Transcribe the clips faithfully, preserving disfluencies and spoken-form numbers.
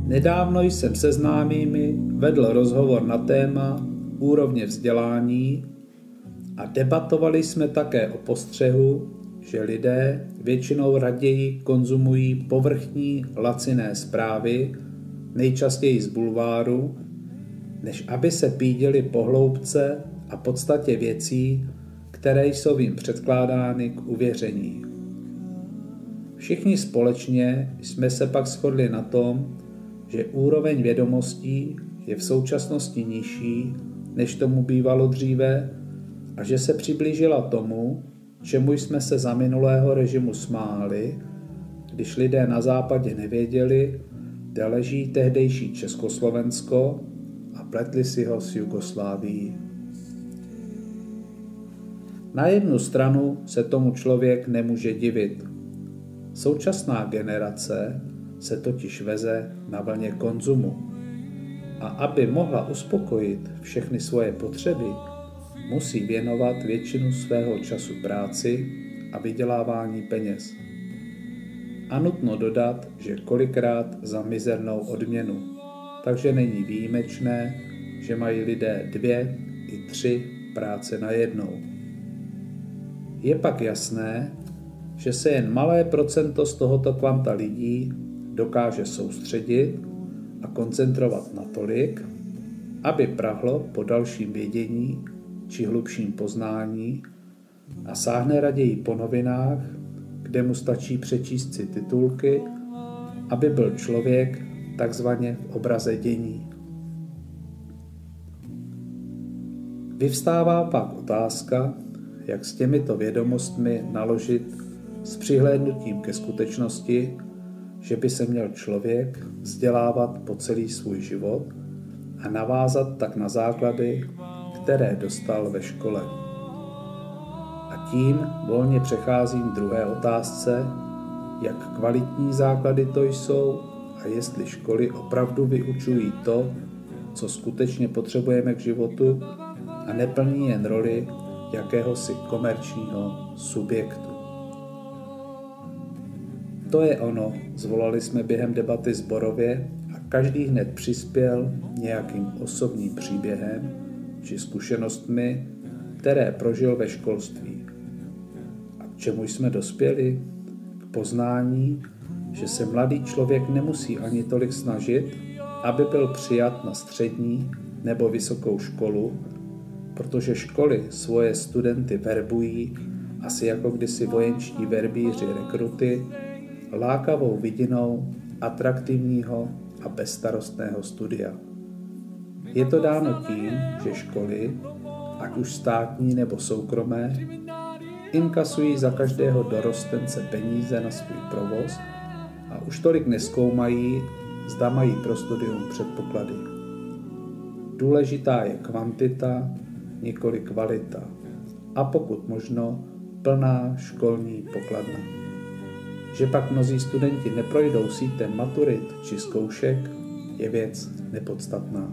Nedávno jsem se známými vedl rozhovor na téma úrovně vzdělání a debatovali jsme také o postřehu, že lidé většinou raději konzumují povrchní laciné zprávy, nejčastěji z bulváru, než aby se pídili po hloubce a podstatě věcí, které jsou jim předkládány k uvěření. Všichni společně jsme se pak shodli na tom, že úroveň vědomostí je v současnosti nižší, než tomu bývalo dříve, a že se přiblížila tomu, čemu jsme se za minulého režimu smáli, když lidé na západě nevěděli, kde leží tehdejší Československo, a pletli si ho s Jugoslávií. Na jednu stranu se tomu člověk nemůže divit. Současná generace se totiž veze na vlně konzumu. A aby mohla uspokojit všechny svoje potřeby, musí věnovat většinu svého času práci a vydělávání peněz. A nutno dodat, že kolikrát za mizernou odměnu. Takže není výjimečné, že mají lidé dvě i tři práce najednou. Je pak jasné, že se jen malé procento z tohoto kvanta lidí dokáže soustředit a koncentrovat natolik, aby prahlo po dalším vědění či hlubším poznání a sáhne raději po novinách, kde mu stačí přečíst si titulky, aby byl člověk takzvaně v obraze dění. Vyvstává pak otázka, jak s těmito vědomostmi naložit s přihlédnutím ke skutečnosti, že by se měl člověk vzdělávat po celý svůj život a navázat tak na základy, které dostal ve škole. A tím volně přecházím k druhé otázce, jak kvalitní základy to jsou a jestli školy opravdu vyučují to, co skutečně potřebujeme k životu a neplní jen roli jakéhosi komerčního subjektu. To je ono, zvolali jsme během debaty sborově a každý hned přispěl nějakým osobním příběhem či zkušenostmi, které prožil ve školství. A k čemu jsme dospěli? K poznání, že se mladý člověk nemusí ani tolik snažit, aby byl přijat na střední nebo vysokou školu, protože školy svoje studenty verbují asi jako kdysi vojenští verbíři rekruty, lákavou vidinou atraktivního a bezstarostného studia. Je to dáno tím, že školy, ať už státní nebo soukromé, inkasují za každého dorostence peníze na svůj provoz a už tolik nezkoumají, zda mají pro studium předpoklady. Důležitá je kvantita, nikoli kvalita a pokud možno plná školní pokladna. Že pak mnozí studenti neprojdou sítem maturit či zkoušek, je věc nepodstatná.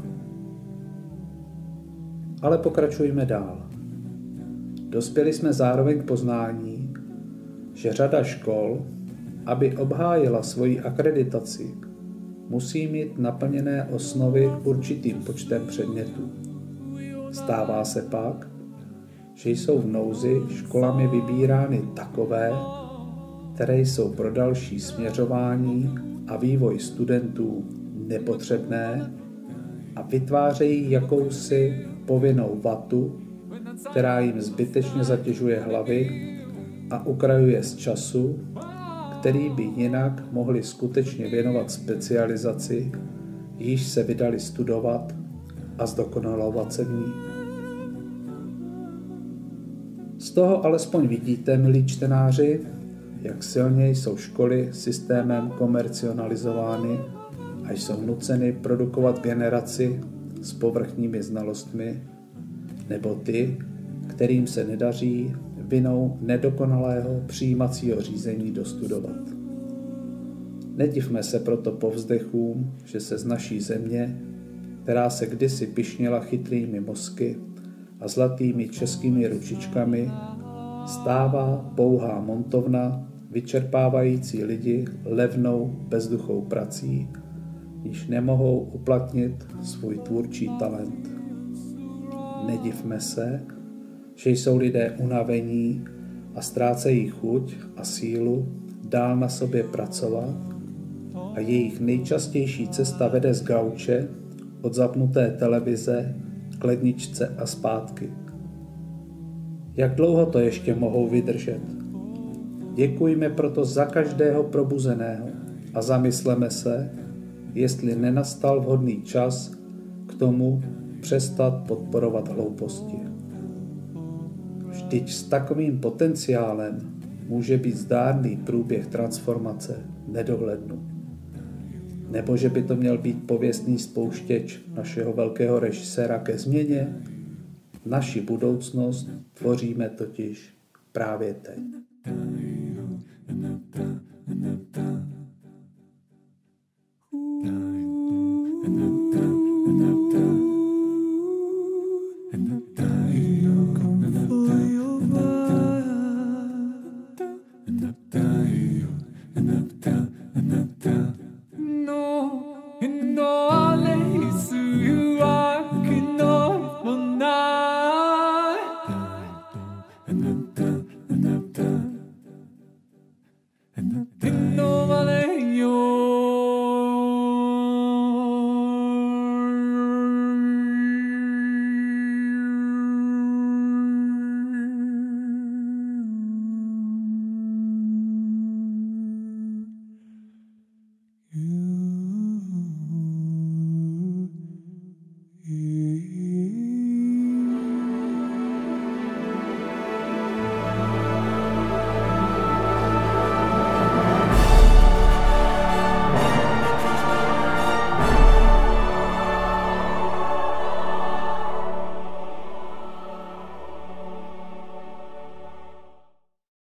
Ale pokračujme dál. Dospěli jsme zároveň k poznání, že řada škol, aby obhájila svoji akreditaci, musí mít naplněné osnovy určitým počtem předmětů. Stává se pak, že jsou v nouzi školami vybírány takové, které jsou pro další směřování a vývoj studentů nepotřebné a vytvářejí jakousi povinnou vatu, která jim zbytečně zatěžuje hlavy a ukrajuje z času, který by jinak mohli skutečně věnovat specializaci, již se vydali studovat a zdokonalovat se v ní. Z toho alespoň vidíte, milí čtenáři, jak silně jsou školy systémem komercionalizovány a jsou nuceny produkovat generaci s povrchními znalostmi, nebo ty, kterým se nedaří vinou nedokonalého přijímacího řízení dostudovat. Nedivme se proto povzdechům, že se z naší země, která se kdysi pyšnila chytrými mozky a zlatými českými ručičkami, stává pouhá montovna vyčerpávající lidi levnou bezduchou prací, již nemohou uplatnit svůj tvůrčí talent. Nedivme se, že jsou lidé unavení a ztrácejí chuť a sílu dál na sobě pracovat a jejich nejčastější cesta vede z gauče od zapnuté televize k ledničce a zpátky. Jak dlouho to ještě mohou vydržet? Děkujme proto za každého probuzeného a zamysleme se, jestli nenastal vhodný čas k tomu přestat podporovat hlouposti. Vždyť s takovým potenciálem může být zdárný průběh transformace nedohlednu. Nebo že by to měl být pověstný spouštěč našeho velkého režiséra ke změně? Naši budoucnost tvoříme totiž právě teď.